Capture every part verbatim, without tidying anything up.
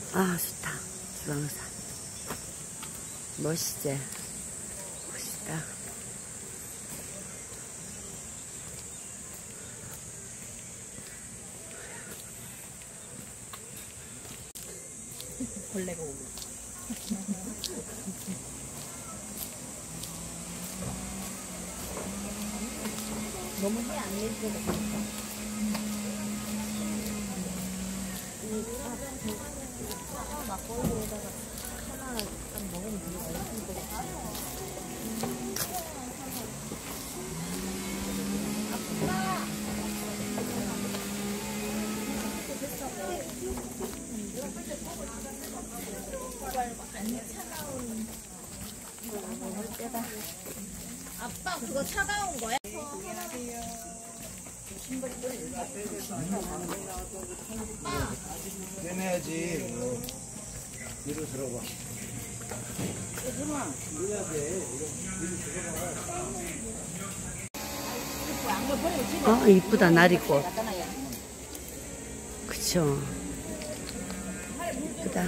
아, 좋다. 주황산. 멋있지? 멋있다. 벌레가 오고. 너무 해 안 내리게 되니까. 이 막걸리에다가 하나 딱 먹으면 되게 맛있을 것 같아. 아빠 그거 차가운 거야? 내내야지. 뒤로 들어봐. 해준아, 이래야 돼. 어, 이쁘다, 날이고. 그쵸. 이쁘다.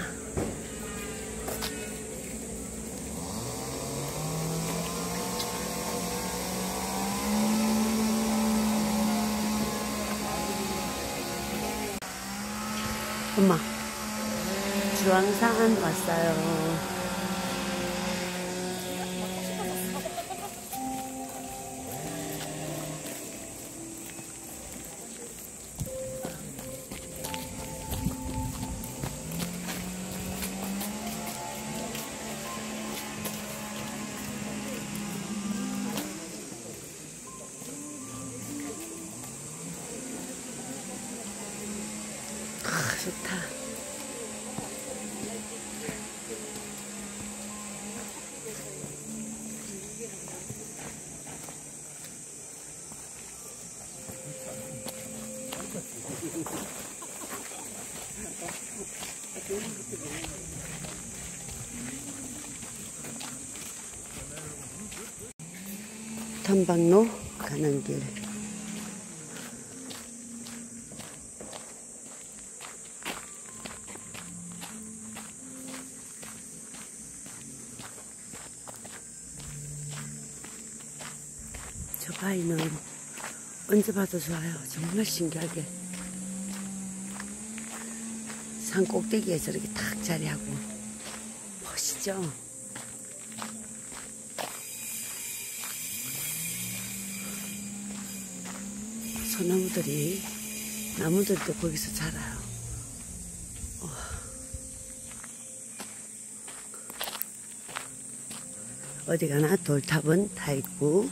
엄마, 주황산 왔어요. 아, 좋다. 탐방로 가는 길. 저 바위는 언제 봐도 좋아요. 정말 신기하게 산 꼭대기에 저렇게 탁 자리하고 멋있죠? 소나무들이, 나무들도 거기서 자라요. 어. 어디 가나 돌탑은 다 있고,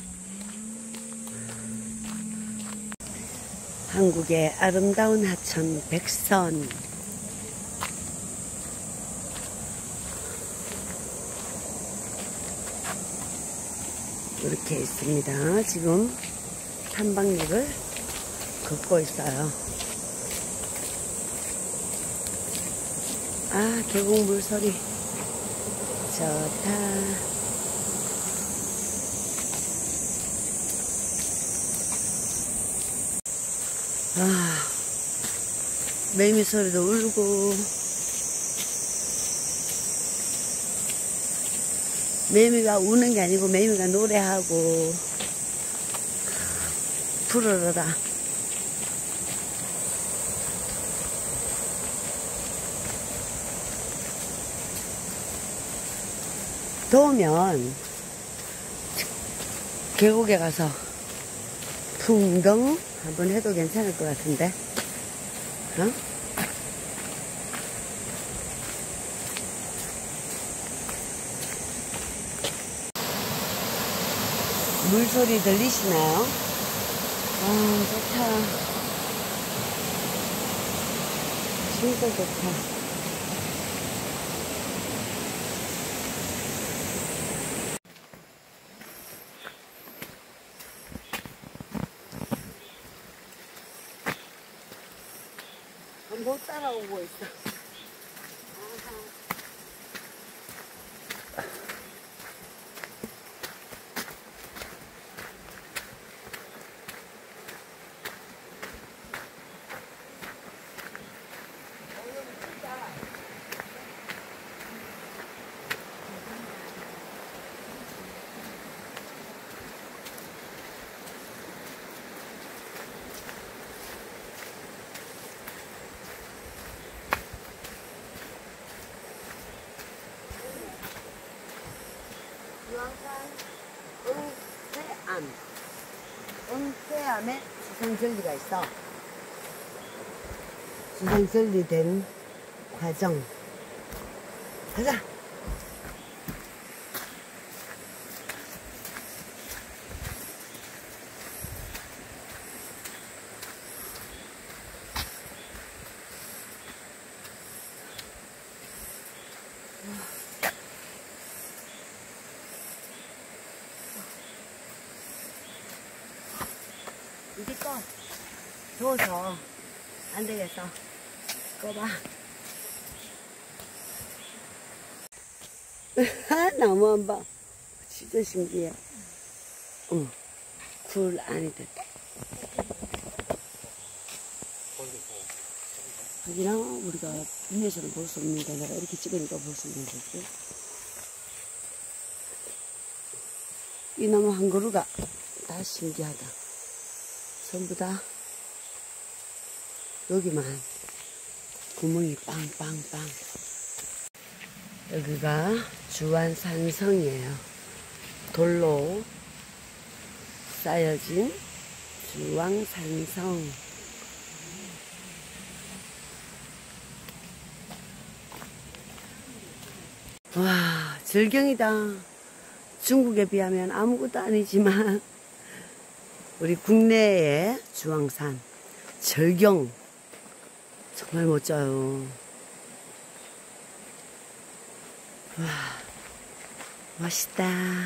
한국의 아름다운 하천 백선. 이렇게 있습니다. 지금 탐방로를 걷고 있어요. 아, 계곡 물소리 좋다. 아, 매미 소리도 울고, 매미가 우는 게 아니고 매미가 노래하고, 푸르르라. 더우면 계곡에 가서 풍덩 한번 해도 괜찮을 것 같은데, 어? 물소리 들리시나요? 아, 좋다. 진짜 좋다. 못 따라오고 있어. 다음에 주상절리가 있어. 주상절리 된 과정. 가자. 이제 꺼. 더워서 안 되겠어. 꺼봐. 나무 한 봐. 진짜 신기해. 응. 굴 안이 됐다. 여기랑 우리가 눈에서는 볼 수 없는데 내가 이렇게 찍으니까 볼 수 있는 거지. 이 나무 한 그루가 다 신기하다. 전부 다 여기만 구멍이 빵빵빵. 여기가 주안산성이에요. 돌로 쌓여진 주안산성. 와, 절경이다. 중국에 비하면 아무것도 아니지만 우리 국내의 주황산 절경 정말 멋져요. 와, 멋있다.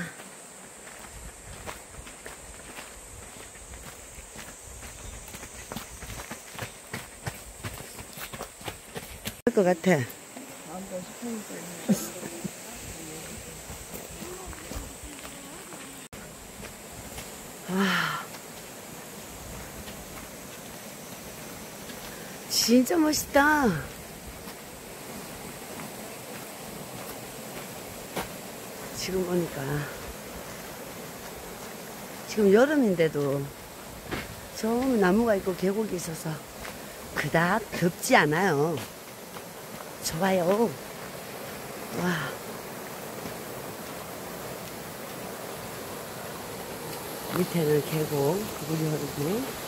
할 것 같아. 와, 진짜 멋있다. 지금 보니까 지금 여름인데도 저 나무가 있고 계곡이 있어서 그닥 덥지 않아요. 좋아요. 와, 밑에는 계곡 물이 흐르고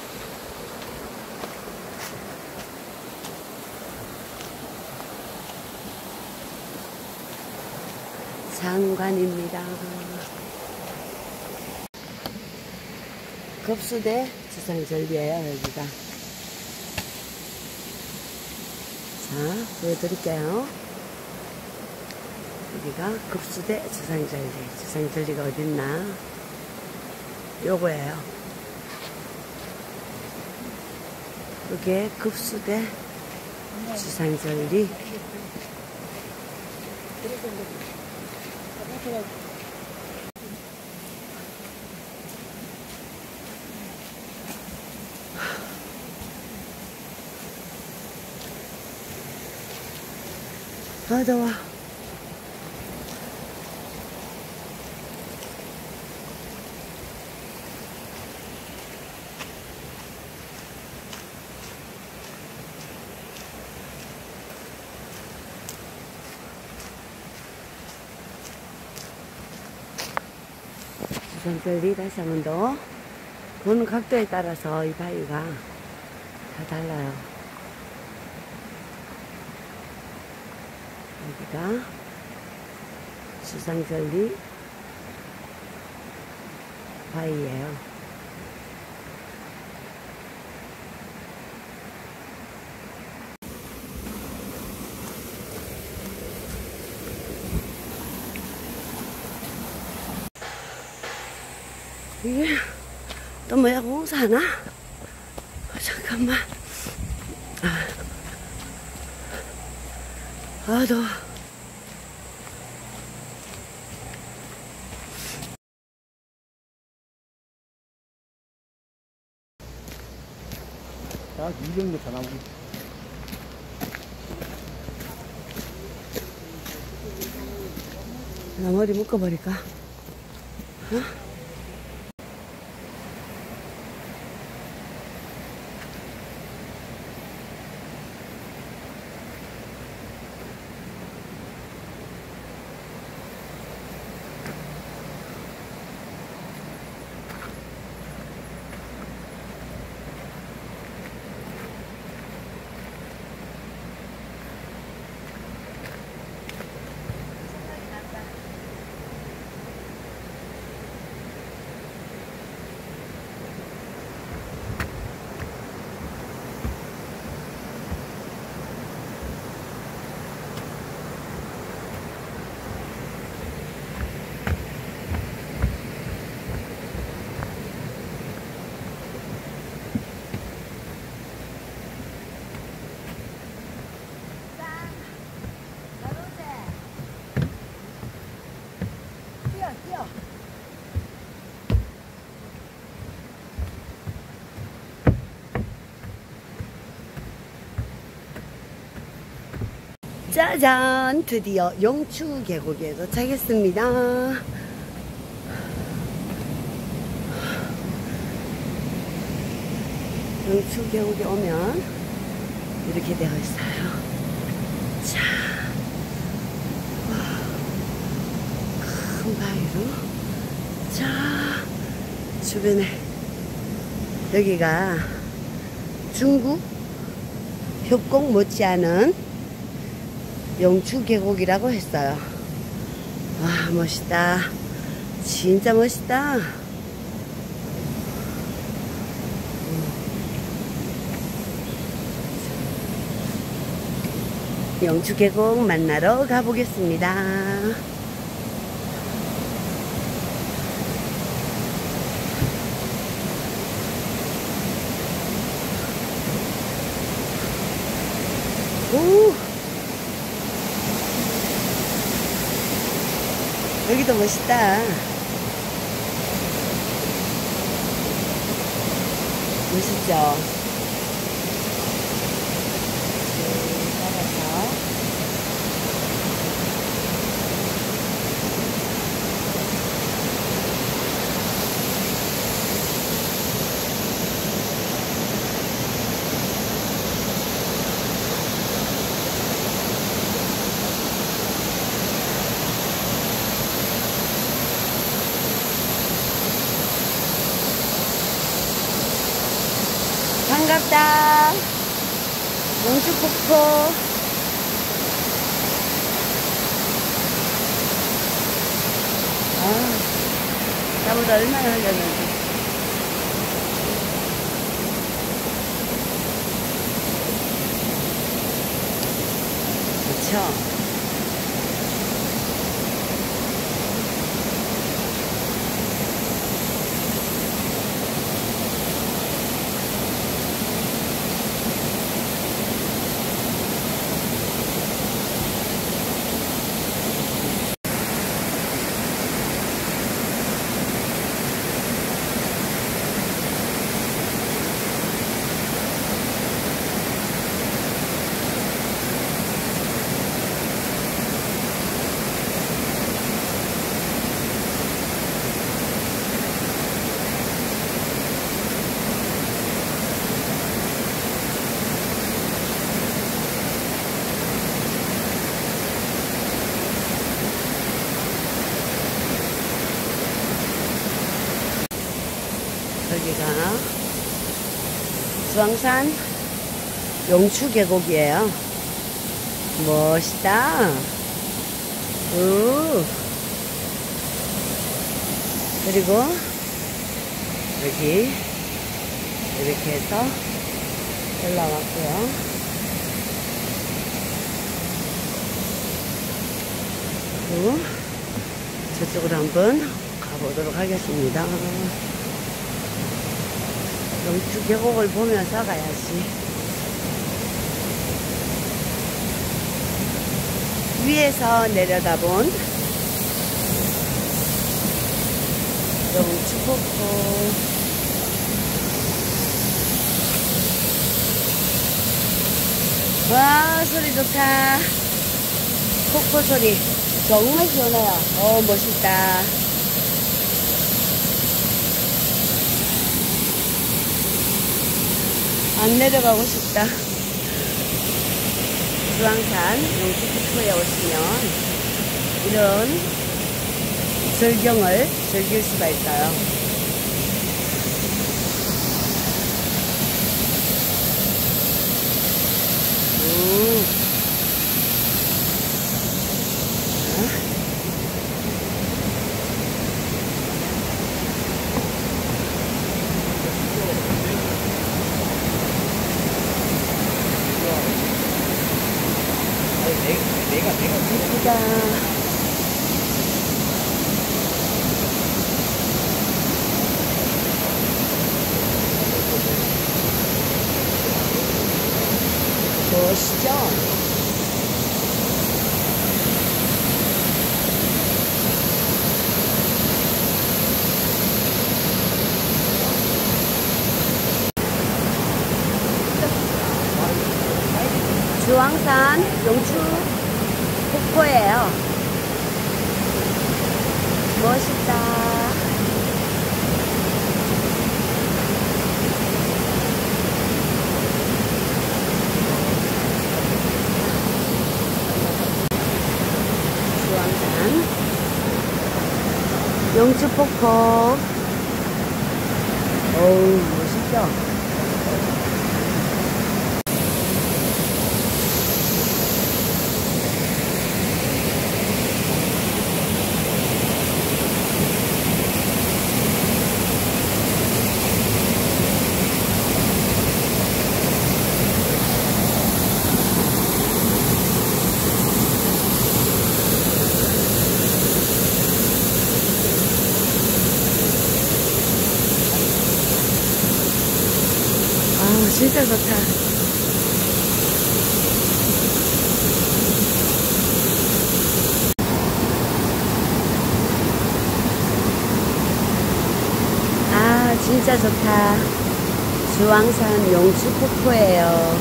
장관입니다. 급수대 주상절리예요, 여기가. 자, 보여드릴게요. 여기가 급수대 주상절리. 주상절리가 어딨나? 요거예요. 이게 급수대 주상절리. 아, 더워. 주상절리 다시 한 번 더. 보는 각도에 따라서 이 바위가 다 달라요. 여기가 주상절리 바위예요. 이게 또 뭐야, 공사하나? 아, 잠깐만. 아, 아 더워. 딱 이 정도 다 나오고. 나 머리 묶어버릴까? 어? 짜잔! 드디어 용추 계곡에 도착했습니다. 용추 계곡에 오면 이렇게 되어 있어요. 자, 큰 바위로. 자, 주변에 여기가 중국 협곡 못지않은 용추 계곡이라고 했어요. 와, 멋있다. 진짜 멋있다. 용추 계곡 만나러 가보겠습니다. 오! 여기도 멋있다. 멋있죠? 따라서 반갑다. 용추폭포. 아, 땀을 얼마나 흘렸는지. 그쵸? 여기가 수왕산 용추 계곡이에요. 멋있다. 우. 그리고 여기 이렇게 해서 올라왔고요. 그리고 저쪽으로 한번 가보도록 하겠습니다. 용추 계곡을 보면서 가야지. 위에서 내려다본 용추 폭포. 와, 소리 좋다. 폭포 소리 정말 시원해요. 어, 멋있다. 안 내려가고 싶다. 수왕산 용추폭포에 오시면 이런 절경을 즐길 수가 있어요. 음. 내가 내가 예쁘다. 멋있죠? 주황산 용추 폭포예요. 멋있다. 주황산 영주폭포. 어우, 멋있죠? 아, 진짜 좋다. 아, 진짜 좋다. 주황산 용주폭포예요.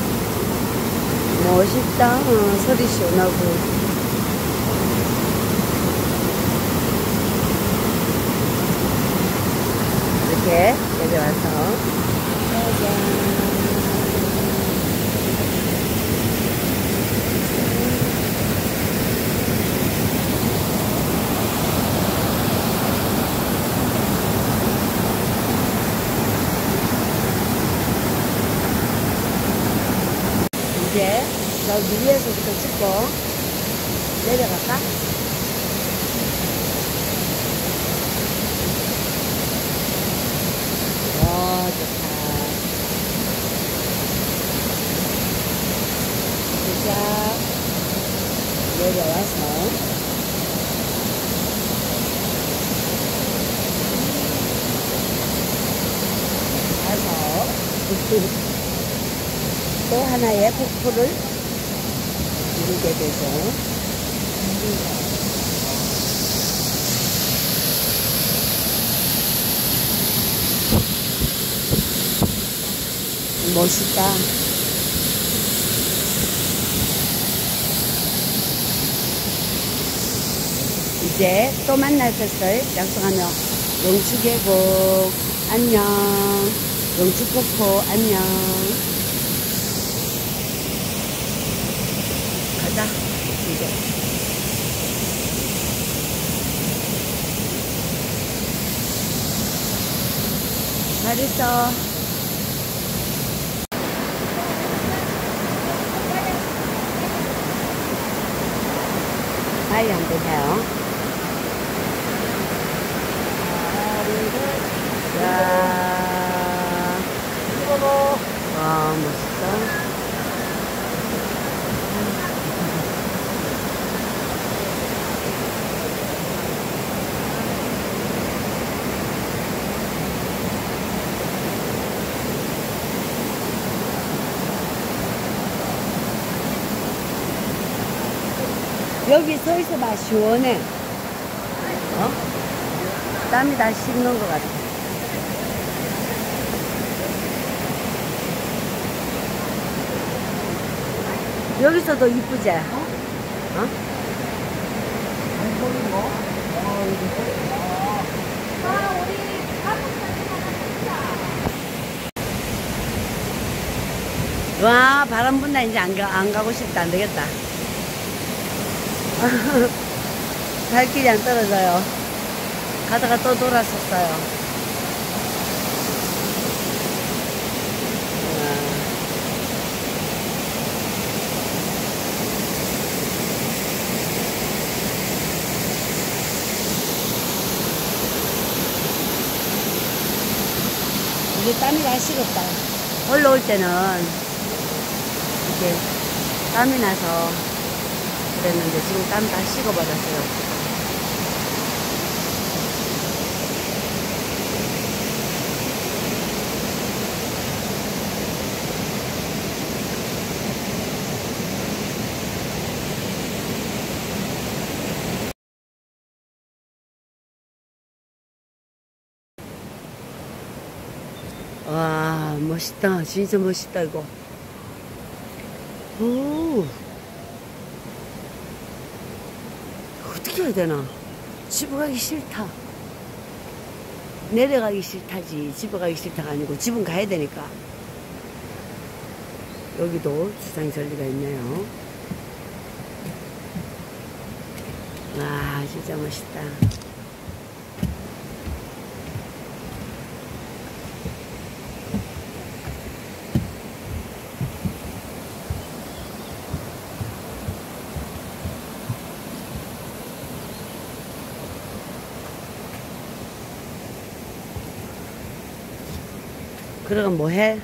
멋있다. 어, 소리 시원하고. 이렇게 내려와서 짜잔. 이제 저기 위에서부터 찍고 내려갈까? 와, 좋다. 자, 내려와서 가서 또 하나의 폭포를 누르게 되죠. 멋있다. 이제 또 만날 것을 약속하며 용주계곡 안녕, 용주폭포 안녕. 가자, 이제. 잘 있어. 빨리 안 되세요. 자, 와, 멋있다. 여기 서 있어봐, 시원해. 어? 땀이 다 식는 것 같아. 여기서도 이쁘지? 어? 와, 바람 분다. 이제 안, 가, 안 가고 싶다. 안 되겠다. 발길이 안 떨어져요. 가다가 또 돌았었어요. 이제 땀이 다 식었다. 올라올 때는 이렇게 땀이 나서 그랬는데 지금 땀 다 식어버렸어요. 와, 멋있다. 진짜 멋있다, 이거. 오. 어떻게 해야 되나? 집에 가기 싫다. 내려가기 싫다지. 집에 가기 싫다가 아니고 집은 가야 되니까. 여기도 주상절리가 있네요. 와, 진짜 멋있다. 그러가 뭐해?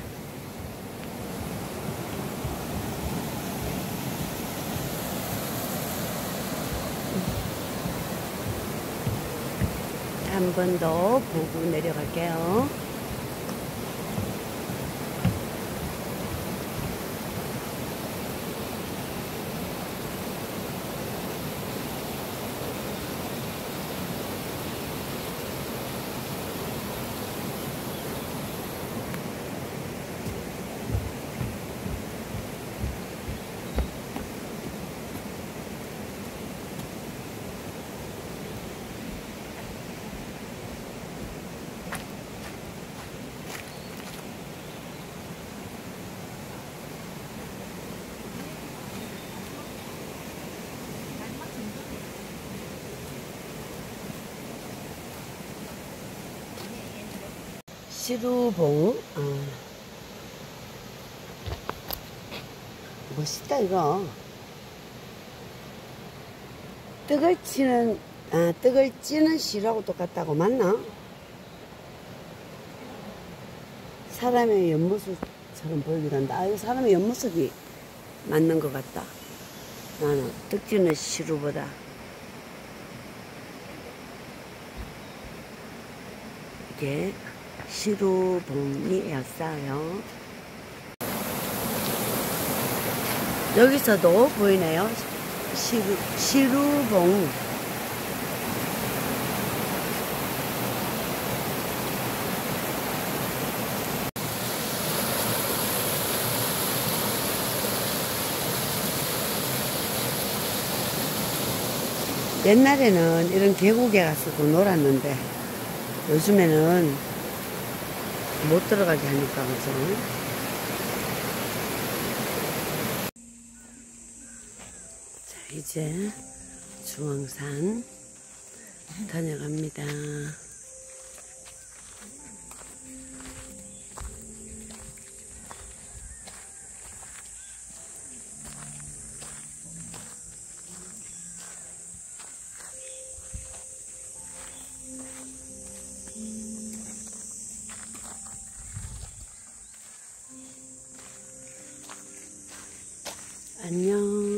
한 번 더 보고 내려갈게요. 시루봉. 어. 멋있다 이거. 떡을 치는 아 떡을 찌는 시루하고 똑같다고. 맞나? 사람의 옆모습처럼 보이기도 한다. 아, 이거 사람의 옆모습이 맞는 것 같다. 나는 떡 찌는 시루보다. 이게 시루봉이었어요. 여기서도 보이네요. 시루, 시루봉. 옛날에는 이런 계곡에 가서도 놀았는데 요즘에는 못 들어가게 하니까, 그죠? 자, 이제 중앙산 다녀갑니다. 안녕.